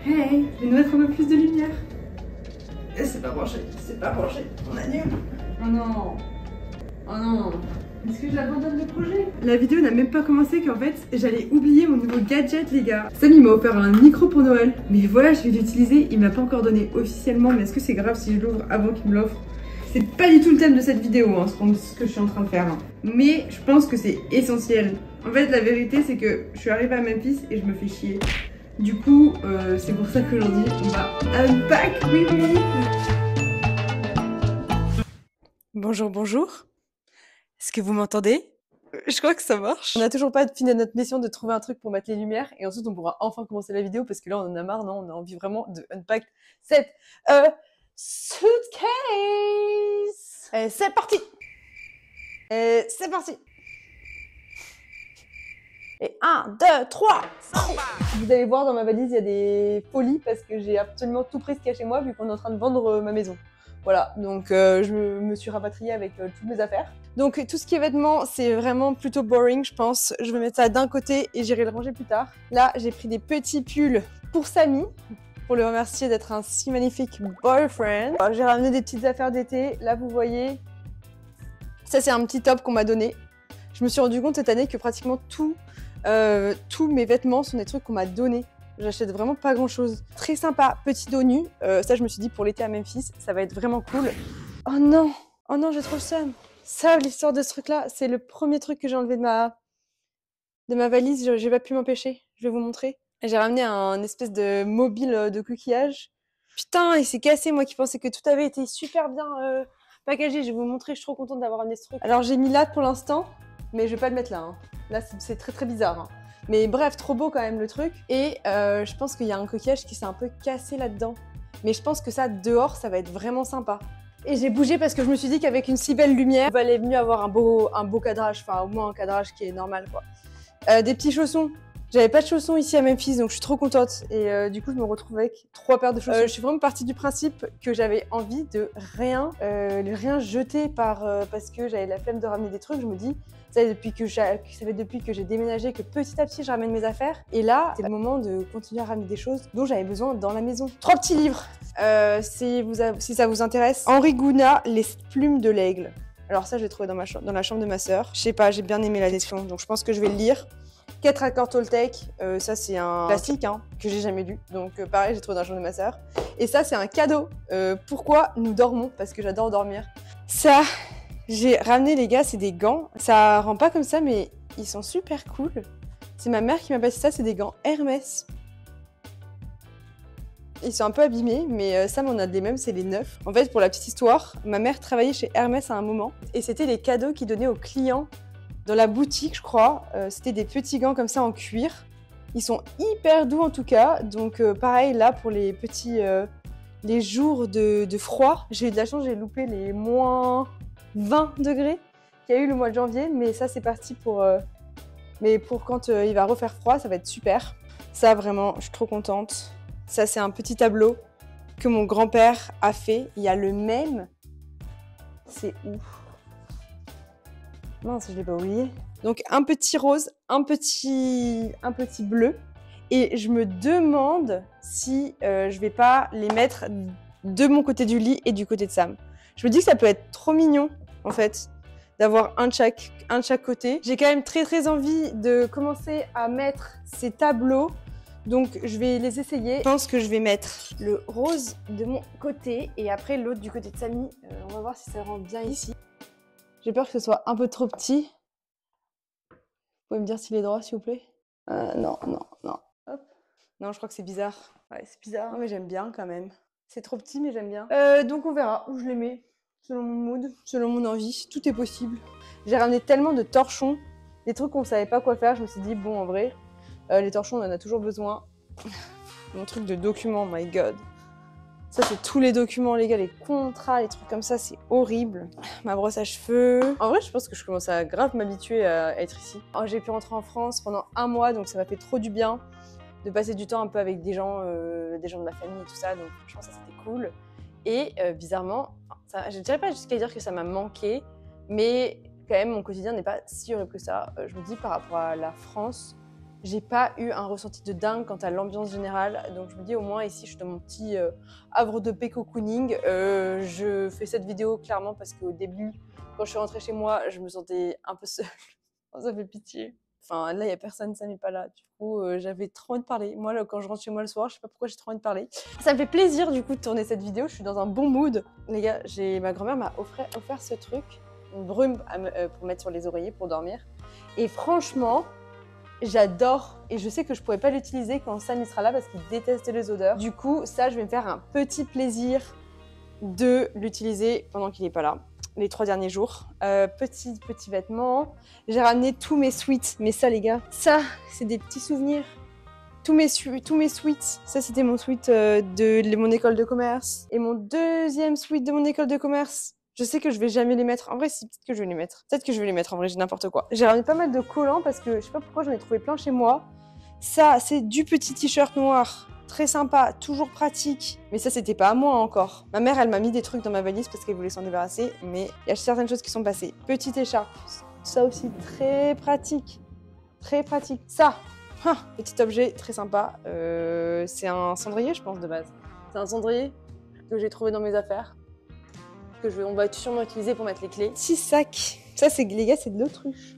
Hey, je vais nous mettre un peu plus de lumière. C'est pas branché, c'est pas branché, on annule. Oh non, oh non. Est-ce que j'abandonne le projet? La vidéo n'a même pas commencé qu'en fait j'allais oublier mon nouveau gadget les gars. Sam il m'a offert un micro pour Noël. Mais voilà, je vais l'utiliser, il m'a pas encore donné officiellement. Mais est-ce que c'est grave si je l'ouvre avant qu'il me l'offre? C'est pas du tout le thème de cette vidéo, hein, ce que je suis en train de faire. Hein. Mais je pense que c'est essentiel. En fait la vérité c'est que je suis arrivée à Memphis et je me fais chier. Du coup, c'est pour ça qu'aujourd'hui on va unpack with me. Bonjour, bonjour. Est-ce que vous m'entendez? Je crois que ça marche. On n'a toujours pas fini notre mission de trouver un truc pour mettre les lumières et ensuite on pourra enfin commencer la vidéo parce que là on en a marre, non? On a envie vraiment de unpack cette suitcase. Et c'est parti. Et c'est parti. Et 1, 2, 3. Vous allez voir dans ma valise il y a des folies parce que j'ai absolument tout pris ce qu'il y a chez moi vu qu'on est en train de vendre ma maison. Voilà, donc je me suis rapatriée avec toutes mes affaires. Donc tout ce qui est vêtements, c'est vraiment plutôt boring, je pense. Je vais mettre ça d'un côté et j'irai le ranger plus tard. Là, j'ai pris des petits pulls pour Samy, pour le remercier d'être un si magnifique boyfriend. J'ai ramené des petites affaires d'été. Là, vous voyez, ça c'est un petit top qu'on m'a donné. Je me suis rendu compte cette année que pratiquement tous mes vêtements sont des trucs qu'on m'a donnés. J'achète vraiment pas grand chose. Très sympa, petit dos nu. Ça, je me suis dit pour l'été à Memphis, ça va être vraiment cool. Oh non, j'ai trop le seum. Ça, l'histoire de ce truc-là, c'est le premier truc que j'ai enlevé de ma valise. J'ai pas pu m'empêcher. Je vais vous montrer. J'ai ramené un espèce de mobile de coquillage. Putain, il s'est cassé. Moi qui pensais que tout avait été super bien packagé. Je vais vous montrer. Je suis trop contente d'avoir amené ce truc. Alors, j'ai mis là pour l'instant, mais je vais pas le mettre là. Hein. Là, c'est très très bizarre. Hein. Mais bref, trop beau quand même le truc. Et je pense qu'il y a un coquillage qui s'est un peu cassé là-dedans. Mais je pense que ça, dehors, ça va être vraiment sympa. Et j'ai bougé parce que je me suis dit qu'avec une si belle lumière, il valait mieux avoir un beau cadrage. Enfin, au moins un cadrage qui est normal, quoi. Des petits chaussons. J'avais pas de chaussons ici à Memphis, donc je suis trop contente. Et du coup, je me retrouve avec 3 paires de chaussons. Je suis vraiment partie du principe que j'avais envie de rien jeter parce que j'avais la flemme de ramener des trucs. Je me dis, ça fait depuis que j'ai déménagé que petit à petit je ramène mes affaires. Et là, c'est le moment de continuer à ramener des choses dont j'avais besoin dans la maison. 3 petits livres, si ça vous intéresse. Henri Gouna, Les plumes de l'aigle. Alors ça, je l'ai trouvé dans la chambre de ma sœur. Je sais pas, j'ai bien aimé la description, donc je pense que je vais le lire. 4 accords Toltec, ça c'est un classique hein, que j'ai jamais lu. Donc pareil, j'ai trouvé dans la chambre de ma sœur. Et ça, c'est un cadeau. Pourquoi nous dormons? Parce que j'adore dormir. Ça... J'ai ramené les gars, c'est des gants. Ça rend pas comme ça, mais ils sont super cool. C'est ma mère qui m'a passé ça, c'est des gants Hermès. Ils sont un peu abîmés, mais Sam en a des mêmes, c'est les neufs. En fait, pour la petite histoire, ma mère travaillait chez Hermès à un moment. Et c'était les cadeaux qu'ils donnaient aux clients dans la boutique, je crois. C'était des petits gants comme ça en cuir. Ils sont hyper doux en tout cas. Donc pareil, là, pour les petits les jours de froid, j'ai eu de la chance, j'ai loupé les moins 20 degrés qu'il y a eu le mois de janvier, mais ça c'est parti pour quand il va refaire froid, ça va être super. Ça vraiment, je suis trop contente. Ça c'est un petit tableau que mon grand-père a fait. Il y a le même. C'est ouf. Mince, je l'ai pas oublié. Donc un petit rose, un petit bleu. Et je me demande si je vais pas les mettre de mon côté du lit et du côté de Sam. Je me dis que ça peut être trop mignon, en fait, d'avoir un de chaque côté. J'ai quand même très très envie de commencer à mettre ces tableaux, donc je vais les essayer. Je pense que je vais mettre le rose de mon côté et après l'autre du côté de Samy. On va voir si ça rentre bien ici. J'ai peur que ce soit un peu trop petit. Vous pouvez me dire s'il est droit, s'il vous plaît? Non. Hop. Non, je crois que c'est bizarre. Ouais, c'est bizarre. Non, mais j'aime bien quand même. C'est trop petit, mais j'aime bien. Donc on verra où je les mets. Selon mon mood, selon mon envie, tout est possible. J'ai ramené tellement de torchons, des trucs qu'on savait pas quoi faire. Je me suis dit, bon, en vrai, les torchons, on en a toujours besoin. Mon truc de documents, my god. Ça, c'est tous les documents, les gars, les contrats, les trucs comme ça, c'est horrible. Ma brosse à cheveux. En vrai, je pense que je commence à grave m'habituer à être ici. J'ai pu rentrer en France pendant 1 mois, donc ça m'a fait trop du bien de passer du temps un peu avec des gens de ma famille et tout ça. Donc, franchement, ça, c'était cool. Et bizarrement, je ne dirais pas jusqu'à dire que ça m'a manqué, mais quand même, mon quotidien n'est pas si horrible que ça. Je me dis, par rapport à la France, j'ai pas eu un ressenti de dingue quant à l'ambiance générale. Donc je me dis au moins ici je suis dans mon petit havre de paix cocooning. Je fais cette vidéo clairement parce qu'au début, quand je suis rentrée chez moi, je me sentais un peu seule. Ça fait pitié. Enfin là il y a personne, ça n'est pas là. Du coup j'avais trop envie de parler. Moi là, quand je rentre chez moi le soir, je sais pas pourquoi j'ai trop envie de parler. Ça me fait plaisir du coup de tourner cette vidéo. Je suis dans un bon mood. Les gars, ma grand-mère m'a offert ce truc, une brume pour mettre sur les oreillers pour dormir. Et franchement, j'adore, et je sais que je pourrais pas l'utiliser quand Sam il sera là parce qu'il déteste les odeurs. Du coup, ça, je vais me faire un petit plaisir de l'utiliser pendant qu'il est pas là, les 3 derniers jours. Petit vêtement. J'ai ramené tous mes sweats, mais ça, les gars, ça, c'est des petits souvenirs. Tous mes sweats. Ça, c'était mon sweat de mon école de commerce. Et mon deuxième sweat de mon école de commerce. Je sais que je vais jamais les mettre. En vrai, si, peut-être que je vais les mettre. Peut-être que je vais les mettre, en vrai, j'ai n'importe quoi. J'ai ramené pas mal de collants parce que je sais pas pourquoi j'en ai trouvé plein chez moi. Ça, c'est du petit t-shirt noir. Très sympa, toujours pratique. Mais ça, c'était pas à moi encore. Ma mère, elle m'a mis des trucs dans ma valise parce qu'elle voulait s'en débarrasser. Mais il y a certaines choses qui sont passées. Petite écharpe. Ça aussi, très pratique. Très pratique. Ça, petit objet très sympa. C'est un cendrier, je pense, de base. C'est un cendrier que j'ai trouvé dans mes affaires. On va sûrement utiliser pour mettre les clés. Petit sac. Ça, les gars, c'est de l'autruche.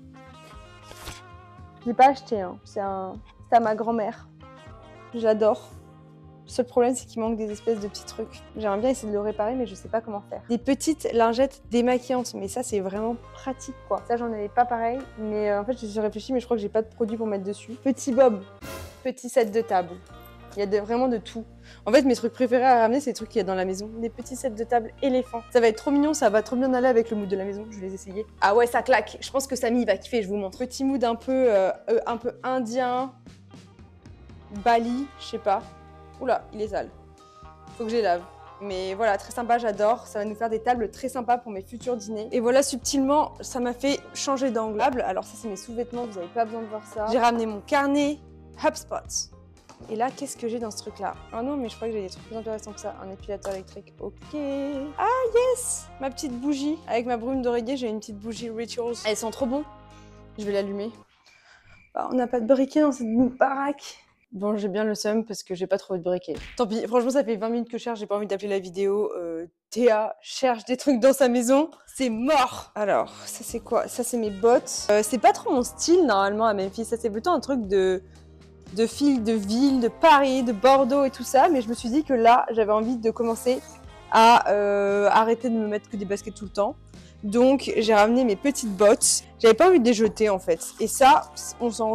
Je l'ai pas acheté, hein. C'est à ma grand-mère. J'adore. Le seul problème, c'est qu'il manque des espèces de petits trucs. J'aimerais bien essayer de le réparer, mais je sais pas comment faire. Des petites lingettes démaquillantes, mais ça, c'est vraiment pratique, quoi. Ça, j'en avais pas pareil, mais en fait, j'ai réfléchi, mais je crois que j'ai pas de produit pour mettre dessus. Petit bob. Petit set de table. Il y a vraiment de tout. En fait, mes trucs préférés à ramener, c'est les trucs qu'il y a dans la maison. Des petits sets de table éléphants. Ça va être trop mignon, ça va trop bien aller avec le mood de la maison. Je vais les essayer. Ah ouais, ça claque. Je pense que Samy va kiffer, je vous montre. Petit mood un peu indien. Bali, je sais pas. Oula, il est sale. Faut que je les lave. Mais voilà, très sympa, j'adore. Ça va nous faire des tables très sympas pour mes futurs dîners. Et voilà, subtilement, ça m'a fait changer d'angle. Alors ça, c'est mes sous-vêtements, vous n'avez pas besoin de voir ça. J'ai ramené mon carnet HubSpot. Et là, qu'est-ce que j'ai dans ce truc-là? Ah non, mais je crois que j'ai des trucs plus intéressants que ça. Un épilateur électrique, ok. Ah yes! Ma petite bougie. Avec ma brume d'oreiller, j'ai une petite bougie Rituals. Elles sont trop bon. Je vais l'allumer. Ah, on n'a pas de briquet dans cette baraque. Bon, j'ai bien le seum parce que j'ai pas trouvé de briquet. Tant pis, franchement, ça fait 20 minutes que je cherche, j'ai pas envie d'appeler la vidéo. Théa cherche des trucs dans sa maison. C'est mort! Alors, ça c'est quoi? Ça c'est mes bottes. C'est pas trop mon style normalement à Memphis. Ça c'est plutôt un truc de filles de ville, de Paris, de Bordeaux et tout ça. Mais je me suis dit que là, j'avais envie de commencer à arrêter de me mettre que des baskets tout le temps. Donc j'ai ramené mes petites bottes. J'avais pas envie de les jeter en fait. Et ça, on s'en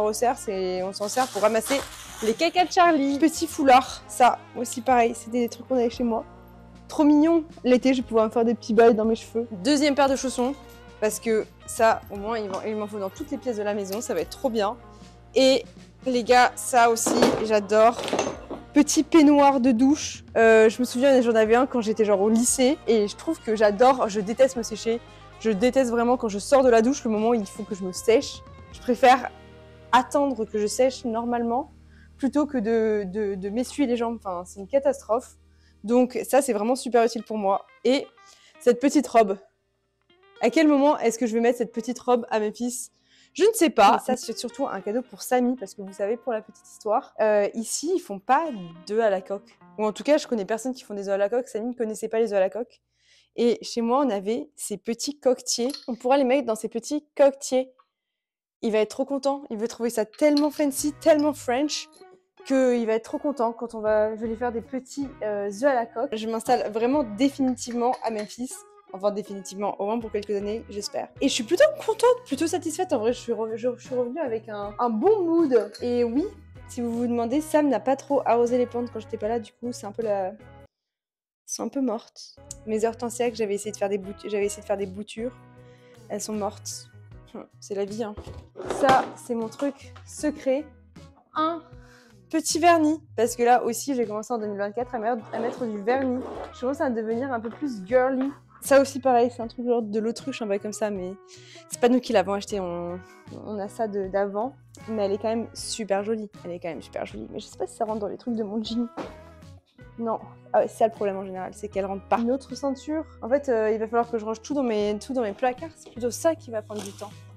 sert pour ramasser les caca de Charlie. Petit foulard, ça aussi pareil, c'était des trucs qu'on avait chez moi. Trop mignon. L'été, je vais pouvoir me faire des petits bails dans mes cheveux. Deuxième paire de chaussons, parce que ça, au moins, il m'en faut dans toutes les pièces de la maison. Ça va être trop bien. Et les gars, ça aussi, j'adore. Petit peignoir de douche. Je me souviens, j'en avais un quand j'étais genre au lycée. Et je trouve que j'adore, je déteste me sécher. Je déteste vraiment quand je sors de la douche, le moment où il faut que je me sèche. Je préfère attendre que je sèche normalement plutôt que de m'essuyer les jambes. Enfin, c'est une catastrophe. Donc ça, c'est vraiment super utile pour moi. Et cette petite robe. À quel moment est-ce que je vais mettre cette petite robe à mes fils? Je ne sais pas. Ça, c'est surtout un cadeau pour Samy, parce que vous savez, pour la petite histoire, ici, ils font pas d'œufs à la coque. Ou en tout cas, je connais personne qui font des œufs à la coque. Samy ne connaissait pas les œufs à la coque. Et chez moi, on avait ces petits coquetiers. On pourra les mettre dans ces petits coquetiers. Il va être trop content. Il veut trouver ça tellement fancy, tellement French, qu'il va être trop content quand je vais lui faire des petits œufs à la coque. Je m'installe vraiment définitivement à Memphis. Enfin, définitivement, au moins pour quelques années, j'espère. Et je suis plutôt contente, plutôt satisfaite. En vrai, je suis revenue avec un bon mood. Et oui, si vous vous demandez, Sam n'a pas trop arrosé les plantes quand j'étais pas là. Du coup, c'est un peu sont un peu mortes. Mes hortensias que j'avais essayé de faire des boutures, elles sont mortes. C'est la vie, hein. Ça, c'est mon truc secret. Un petit vernis. Parce que là aussi, j'ai commencé en 2024 à mettre du vernis. Je commence à devenir un peu plus girly. Ça aussi pareil, c'est un truc genre de l'autruche, un bail comme ça, mais c'est pas nous qui l'avons acheté, on a ça d'avant, mais elle est quand même super jolie. Mais je sais pas si ça rentre dans les trucs de mon jean. Non, ah ouais, c'est ça le problème en général, c'est qu'elle rentre pas. Une autre ceinture, en fait il va falloir que je range tout dans mes placards, c'est plutôt ça qui va prendre du temps.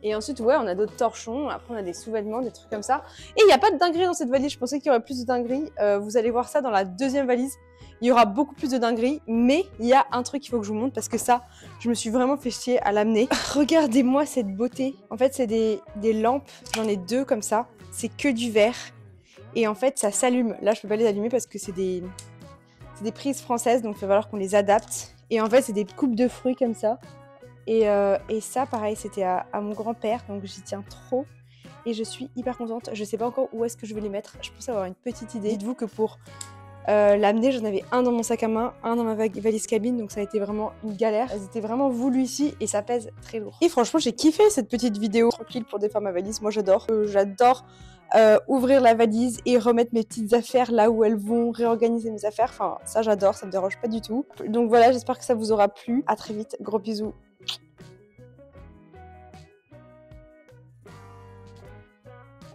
Et ensuite, ouais, on a d'autres torchons. Après, on a des sous-vêtements, des trucs comme ça. Et il n'y a pas de dinguerie dans cette valise. Je pensais qu'il y aurait plus de dinguerie. Vous allez voir ça dans la deuxième valise. Il y aura beaucoup plus de dinguerie. Mais il y a un truc qu'il faut que je vous montre parce que ça, je me suis vraiment fait chier à l'amener. Regardez-moi cette beauté. En fait, c'est des lampes. J'en ai 2 comme ça. C'est que du verre. Et en fait, ça s'allume. Là, je peux pas les allumer parce que c'est des prises françaises. Donc, il va falloir qu'on les adapte. Et en fait, c'est des coupes de fruits comme ça. Et ça, pareil, c'était à mon grand-père, donc j'y tiens trop. Et je suis hyper contente. Je sais pas encore où est-ce que je vais les mettre. Je pense avoir une petite idée. Dites-vous que pour l'amener, j'en avais un dans mon sac à main, un dans ma valise cabine, donc ça a été vraiment une galère. Elles étaient vraiment voulues ici et ça pèse très lourd. Et franchement, j'ai kiffé cette petite vidéo tranquille pour défaire ma valise. Moi, j'adore. J'adore ouvrir la valise et remettre mes petites affaires là où elles vont, réorganiser mes affaires. Enfin, ça, j'adore, ça me dérange pas du tout. Donc voilà, j'espère que ça vous aura plu. À très vite, gros bisous.